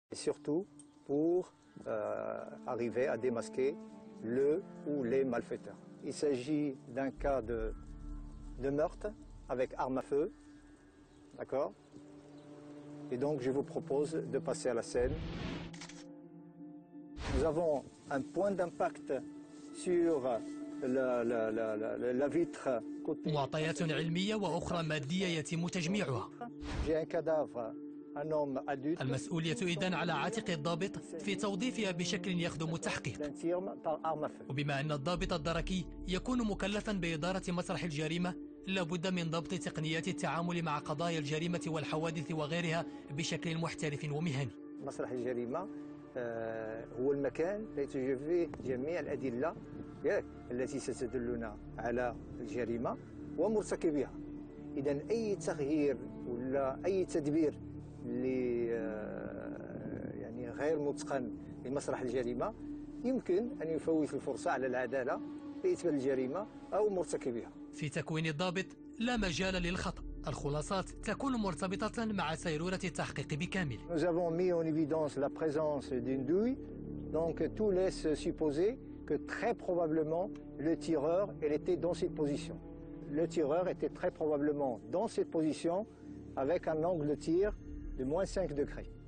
Et surtout pour arriver à démasquer le ou les malfaiteurs. Il s'agit d'un cas de meurtre avec arme à feu, d'accord? Et donc je vous propose de passer à la scène. Nous avons un point d'impact sur la vitre côté. معطيات علمية وأخرى مادية يتم تجميعها. J'ai un cadavre, un homme adulte. المسؤولية إذن على عاتق الضابط في توظيفها بشكل يخدم التحقيق. وبما أن الضابط الدركي يكون مكلفا بإدارة مسرح الجريمة، لابد من ضبط تقنيات التعامل مع قضايا الجريمة والحوادث وغيرها بشكل محترف ومهني. مسرح الجريمة هو المكان الذي توجد فيه جميع الأدلة التي ستدلنا على الجريمة ومرتكبيها. إذا أي تغيير ولا أي تدبير اللي يعني غير متقن لمسرح الجريمة يمكن أن يفوت الفرصة على العدالة بإثبات الجريمة أو مرتكبيها. في تكوين الضابط لا مجال للخطأ، الخلاصات تكون مرتبطة مع سيرورة التحقيق بكامل. Nous avons mis en évidence la présence d'une douille, donc tout laisse supposer que très probablement le tireur était dans cette position. Le tireur était très probablement dans cette position avec un angle de tir de -5 degrés.